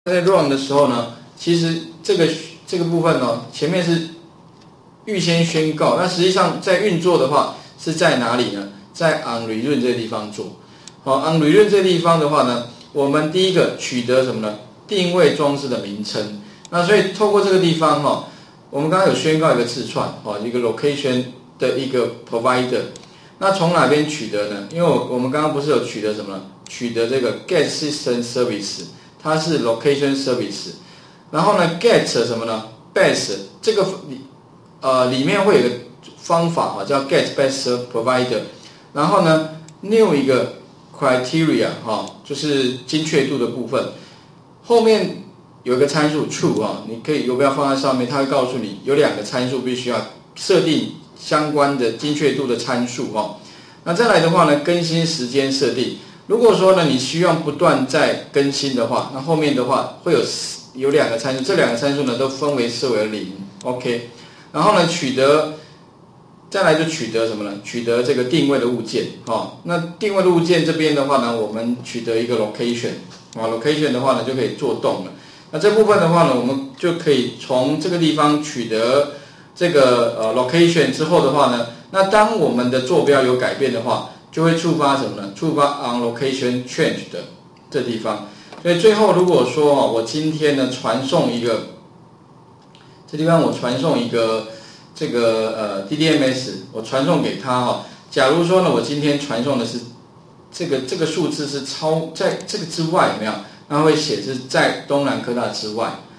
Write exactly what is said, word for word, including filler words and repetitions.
在 run 的时候呢，其实这个这个部分呢，前面是预先宣告，那实际上在运作的话是在哪里呢？在 on rerun 这个地方做。好 ，on rerun 这个地方的话呢，我们第一个取得什么呢？定位装置的名称。那所以透过这个地方哈，我们刚刚有宣告一个字串，哦，一个 location 的一个 provider。那从哪边取得呢？因为我我们刚刚不是有取得什么呢？取得这个 get system service。它是 location service， 然后呢 get 什么呢 base 这个呃里面会有个方法哈，叫 get best provider， 然后呢 new 一个 criteria 哈，就是精确度的部分，后面有一个参数 true 啊，你可以游标放在上面，它会告诉你有两个参数必须要设定相关的精确度的参数哈。那再来的话呢，更新时间设定。如果说呢，你需要不断在更新的话，那后面的话会有有两个参数，这两个参数呢都分为设为零 ，OK。然后呢，取得再来就取得什么呢？取得这个定位的物件，哦。那定位的物件这边的话呢，我们取得一个 location， 啊 ，location 的话呢就可以做动了。那这部分的话呢，我们就可以从这个地方取得这个呃 location 之后的话呢，那当我们的坐标有改变的话，就会触发什么呢？触发 on location change 的这地方。所以最后如果说哦，我今天呢传送一个，这地方我传送一个这个呃 D D M S， 我传送给他哈。假如说呢，我今天传送的是这个这个数字是超在这个之外有没有？那会显示在东南科大之外。